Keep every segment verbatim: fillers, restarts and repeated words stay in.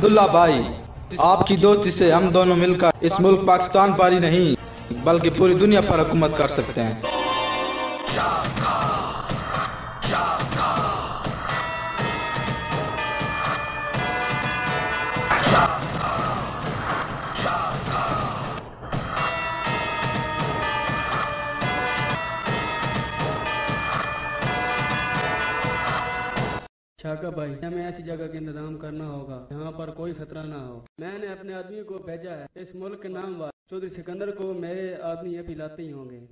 अब्दुल्ला भाई, आपकी दोस्ती से हम दोनों मिलकर इस मुल्क पाकिस्तान पर ही नहीं बल्कि पूरी दुनिया पर हुकूमत कर सकते हैं। शाका भाई, हमें ऐसी जगह का इंतजाम करना होगा यहाँ पर कोई खतरा ना हो। मैंने अपने आदमी को भेजा है, इस मुल्क के नाम वाले चौधरी सिकंदर को मेरे आदमी ये पिलाते ही होंगे।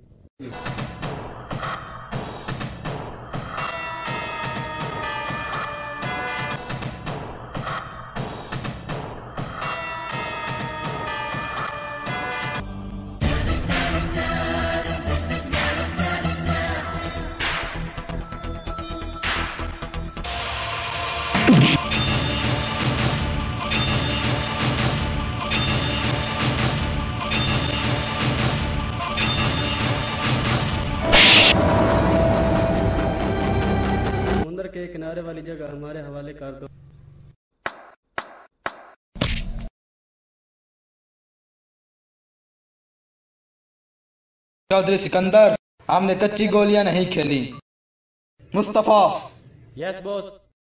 समुंदर के किनारे वाली जगह हमारे हवाले कर दो। चौधरी सिकंदर, हमने कच्ची गोलियां नहीं खेली। मुस्तफा। Yes boss.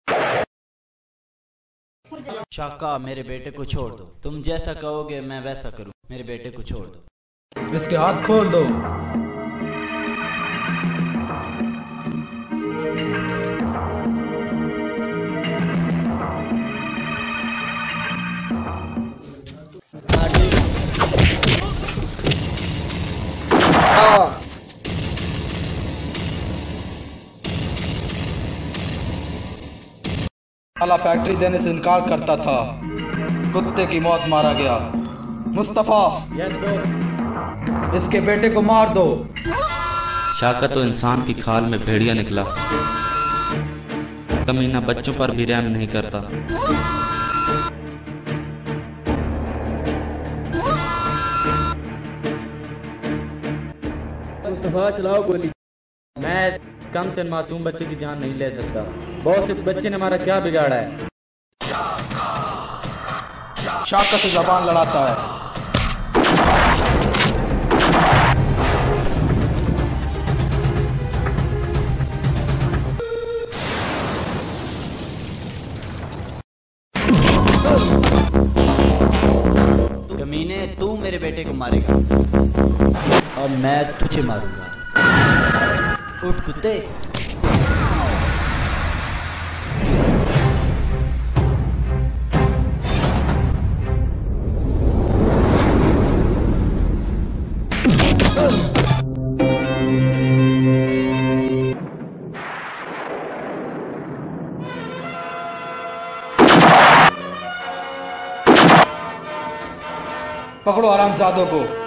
शाका, मेरे बेटे को छोड़ दो। तुम जैसा कहोगे मैं वैसा करूं। मेरे बेटे को छोड़ दो। इसके हाथ खोल दो। साला फैक्ट्री देने से इनकार करता था, कुत्ते की मौत मारा गया। मुस्तफा। Yes boss. इसके बेटे को मार दो। शाका तो इंसान की खाल में भेड़िया निकला। कमीना बच्चों पर भी रहम नहीं करता। मुस्तफा, चलाओ गोली। मैं कम से मासूम बच्चे की जान नहीं ले सकता। बॉस, इस बच्चे ने हमारा क्या बिगाड़ा है? शाका से जबान लड़ाता है। कमीने, तू मेरे बेटे को मारेगा और मैं तुझे मारूंगा। उठ कुत्ते। पकड़ो हरामजादों को।